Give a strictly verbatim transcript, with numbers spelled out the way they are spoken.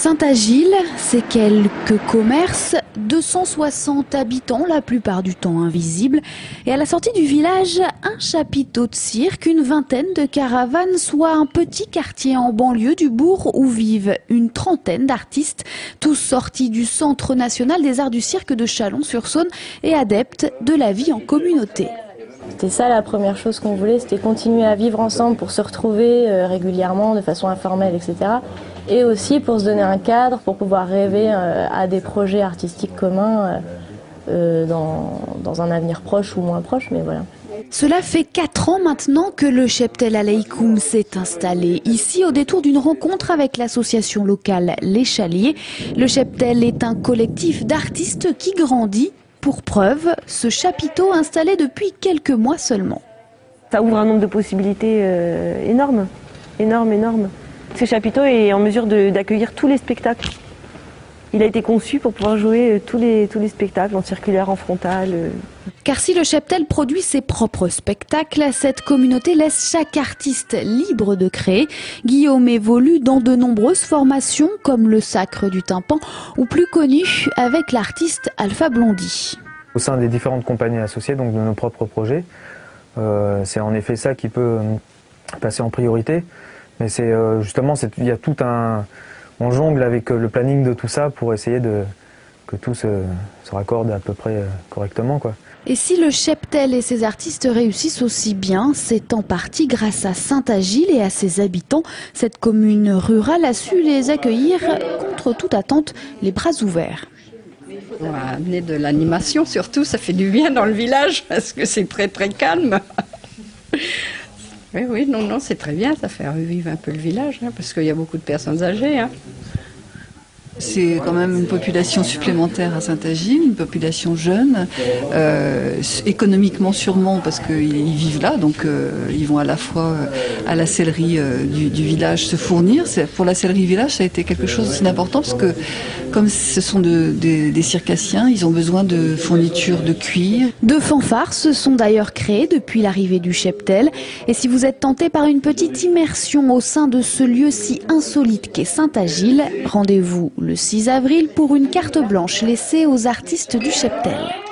Saint-Agile, c'est quelques commerces, deux cent soixante habitants, la plupart du temps invisibles. Et à la sortie du village, un chapiteau de cirque, une vingtaine de caravanes, soit un petit quartier en banlieue du bourg où vivent une trentaine d'artistes, tous sortis du Centre national des arts du cirque de Chalon-sur-Saône et adeptes de la vie en communauté. C'était ça la première chose qu'on voulait, c'était continuer à vivre ensemble pour se retrouver euh, régulièrement, de façon informelle, et cetera. Et aussi pour se donner un cadre, pour pouvoir rêver euh, à des projets artistiques communs euh, dans, dans un avenir proche ou moins proche, mais voilà. Cela fait quatre ans maintenant que le Cheptel Aleikoum s'est installé ici au détour d'une rencontre avec l'association locale Les Chaliers. Le Cheptel est un collectif d'artistes qui grandit. Pour preuve, ce chapiteau installé depuis quelques mois seulement. Ça ouvre un nombre de possibilités euh, énorme, énorme, énorme. Ce chapiteau est en mesure d'accueillir tous les spectacles. Il a été conçu pour pouvoir jouer tous les, tous les spectacles, en circulaire, en frontal. Euh. Car si le Cheptel produit ses propres spectacles, cette communauté laisse chaque artiste libre de créer. Guillaume évolue dans de nombreuses formations, comme le Sacre du Tympan, ou plus connu avec l'artiste Alpha Blondy. Au sein des différentes compagnies associées, donc de nos propres projets, euh, c'est en effet ça qui peut passer en priorité. Mais c'est euh, justement, il y a tout un... On jongle avec le planning de tout ça pour essayer de, que tout se, se raccorde à peu près correctement, quoi. Et si le Cheptel et ses artistes réussissent aussi bien, c'est en partie grâce à Saint-Agile et à ses habitants. Cette commune rurale a su les accueillir contre toute attente, les bras ouverts. On va amener de l'animation surtout, ça fait du bien dans le village parce que c'est très très calme. Oui, oui, non, non, c'est très bien, ça fait revivre un peu le village, hein, parce qu'il y a beaucoup de personnes âgées. Hein. C'est quand même une population supplémentaire à Saint-Agile, une population jeune, euh, économiquement sûrement parce qu'ils vivent là, donc euh, ils vont à la fois à la sellerie euh, du, du village se fournir. Pour la sellerie village, ça a été quelque chose aussi d'important parce que comme ce sont de, de, des circassiens, ils ont besoin de fournitures de cuir. Deux fanfares se sont d'ailleurs créées depuis l'arrivée du Cheptel. Et si vous êtes tenté par une petite immersion au sein de ce lieu si insolite qu'est Saint-Agile, rendez-vous le six avril pour une carte blanche laissée aux artistes du Cheptel.